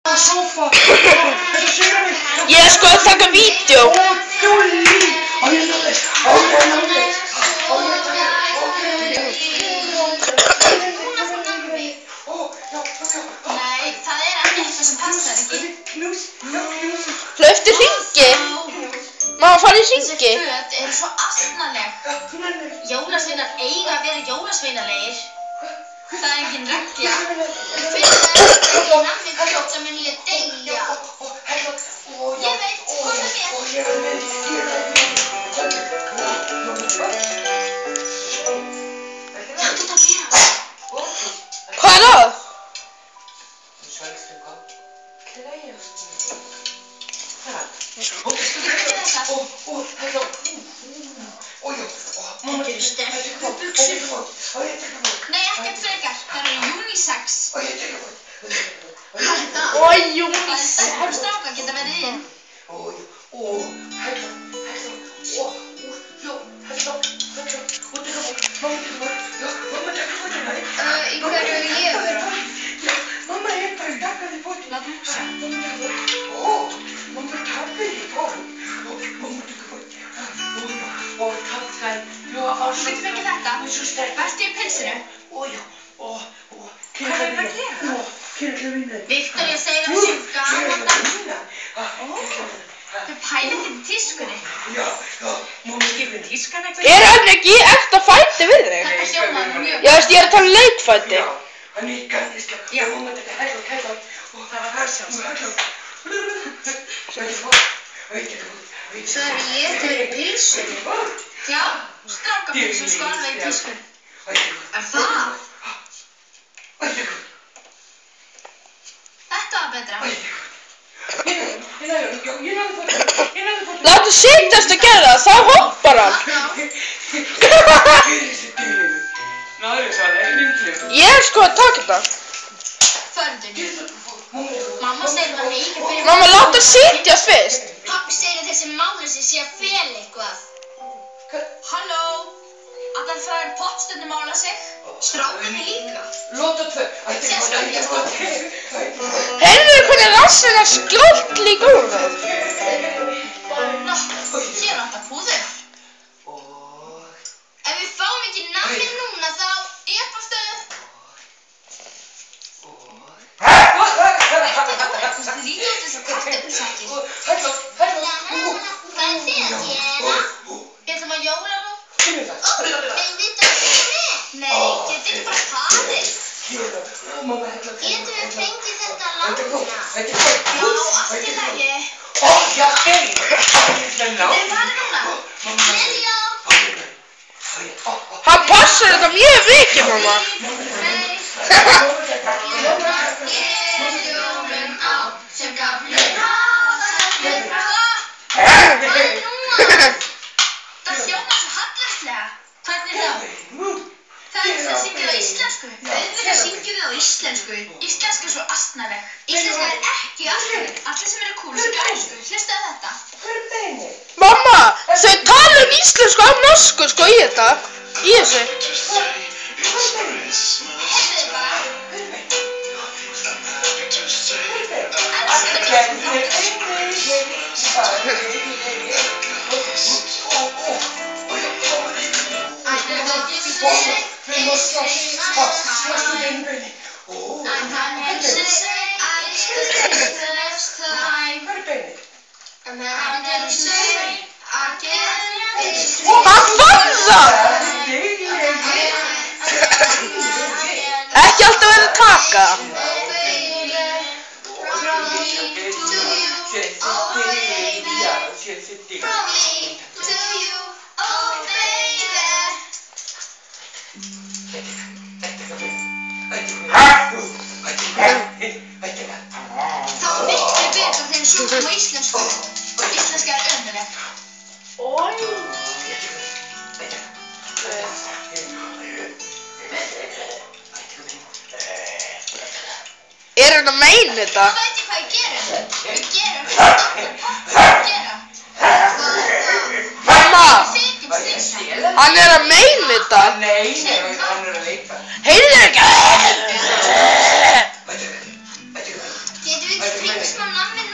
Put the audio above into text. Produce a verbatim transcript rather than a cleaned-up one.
Ég er sko að taka vídeo. Nei, það er ekki eitthvað sem passar ekki. Hlauptu hringi. Má fara í hringi. Þessi föt eru svo asnaleg. Jólasveinar eiga að vera jólasveinalegir. Það er engin regla. Fyrir það er ekki nammi föt sem mun ég deyja. Ég veit, hvað það er. Hvað er það? Þetta eru sterku buxur. Nei, ekkert frekar. Það eru unisex. Hvað er það? Oj, Það er sterkur strákar geta verið inn. Í hverju vil ég vera? Látum hugsa. Þú getur fengið þetta. Vertu í pilsinu. Hvað er það að gera? Viktoría segir að það sé gaman dans. Þau pæla ekki í tískunni. Er hann ekki eftir að fæti við þig? Þetta hljómaði nú mjög Já, veist, ég er að tala um leikfæti. Já. Svo er ég til í pilsinu. Já, strákapilsu sko alveg í tískunni. Er það? Þetta var betra. Láttu setjast að gera það, þá hoppar hann. Ég er sko að taka þetta. Fördun. Mamma segir að það megi ekki byrja. Mamma, láttu setjast fyrst. Pappi segir að þessi máleysi sé að fela eitthvað. Halló? Allar fræðir poppstjörnur mála sig. Strákarnir líka. Sérstaklega. Heyrðu hvernig rassinn er skroll í gólfið. Nó, hér vantar púður. Ef við fáum ekki nammi núna þá er bara stöð. Þú lítið út þess að kartöflusakir. Hvað er þið að gera? Við ætlum að jóla nú. Ó, eigum við þetta ekki með? Nei, getur ekki bara farið. Getum við fengið þetta lána? Já, allt í lagi. Getum við farið núna? Lilja! Hann passar þetta mjög mikið, mamma. Nei. Jólum á sem gamlir hafa sett mér frá. Hvað er núna? Það hljómar svo hallærislega. Hvernig þá? Það er það að syngja á íslensku. Auðvitað syngjum við á íslensku. Íslenska er svo astnaleg. Íslenska er ekki astnaleg. Allir sem eru kúl syngja á íslensku. Hlustaðu þetta. Mamma, þau tala um íslensku á norsku sko í þetta. Í þessu. Heyrðu bara. I know what you say, it's taking my time. I know what you say, I just take the next time. And then I'm gonna say, I can't finish. Hann fann það! Ekki alltaf verið að taka. Það var miklu betra þegar við sungum á íslensku. Íslenska er ömurleg. Er hann að meina þetta? Þá veit ég hvað ég gerum. Við gerum hvað við gerum. Mamma, Við fekjum styrna. hann er að meina þetta. Nei, nei, hann er að leika. Heyrðu ekki? Getum við Við tvingsma nammi